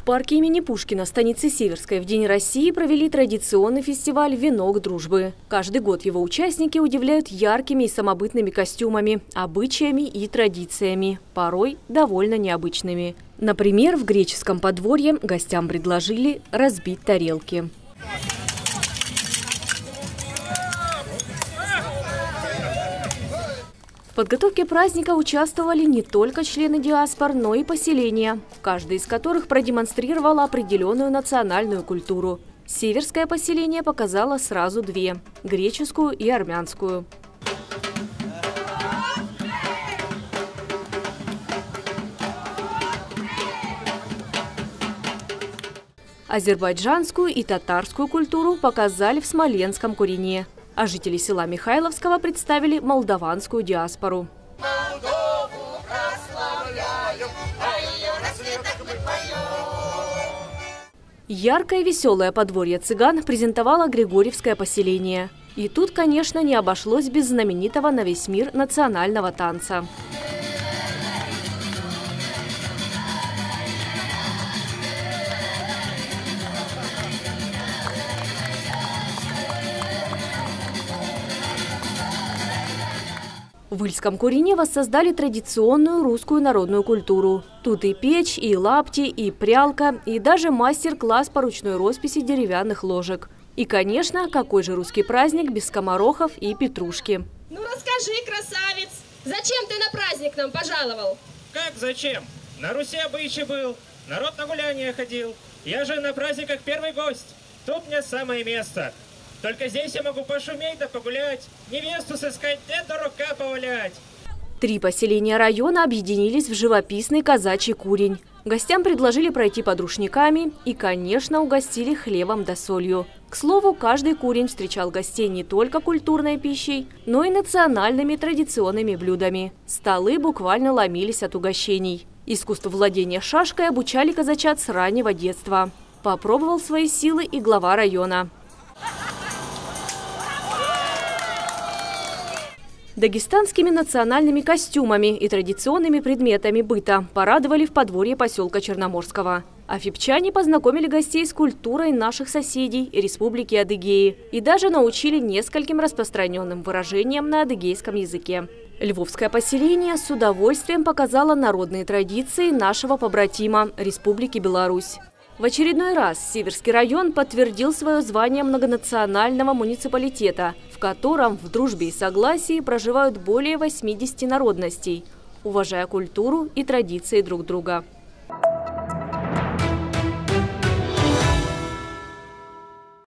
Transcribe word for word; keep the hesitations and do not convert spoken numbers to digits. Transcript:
парке имени Пушкина, станицы Северской, в День России провели традиционный фестиваль «Венок дружбы». Каждый год его участники удивляют яркими и самобытными костюмами, обычаями и традициями, порой довольно необычными. Например, в греческом подворье гостям предложили разбить тарелки. В подготовке праздника участвовали не только члены диаспор, но и поселения, каждый из которых продемонстрировал определенную национальную культуру. Северское поселение показало сразу две – греческую и армянскую. Азербайджанскую и татарскую культуру показали в Смоленском Курине. А жители села Михайловского представили молдаванскую диаспору. Яркое и веселое подворье цыган презентовало Григорьевское поселение. И тут, конечно, не обошлось без знаменитого на весь мир национального танца. В Ильском Курине воссоздали традиционную русскую народную культуру. Тут и печь, и лапти, и прялка, и даже мастер-класс по ручной росписи деревянных ложек. И, конечно, какой же русский праздник без скоморохов и петрушки. Ну расскажи, красавец, зачем ты на праздник нам пожаловал? Как зачем? На Руси обычай был, народ на гуляние ходил. Я же на праздниках первый гость. Тут мне самое место. Только здесь я могу пошуметь да погулять, невесту сыскать, да рука повалять. Три поселения района объединились в живописный казачий курень. Гостям предложили пройти под рушниками и, конечно, угостили хлебом да солью. К слову, каждый курень встречал гостей не только культурной пищей, но и национальными традиционными блюдами. Столы буквально ломились от угощений. Искусству владения шашкой обучали казачат с раннего детства. Попробовал свои силы и глава района. Дагестанскими национальными костюмами и традиционными предметами быта порадовали в подворье поселка Черноморского. Афипчане познакомили гостей с культурой наших соседей, Республики Адыгеи, и даже научили нескольким распространенным выражениям на адыгейском языке. Львовское поселение с удовольствием показало народные традиции нашего побратима Республики Беларусь. В очередной раз Северский район подтвердил свое звание многонационального муниципалитета, в котором в дружбе и согласии проживают более восьмидесяти народностей, уважая культуру и традиции друг друга.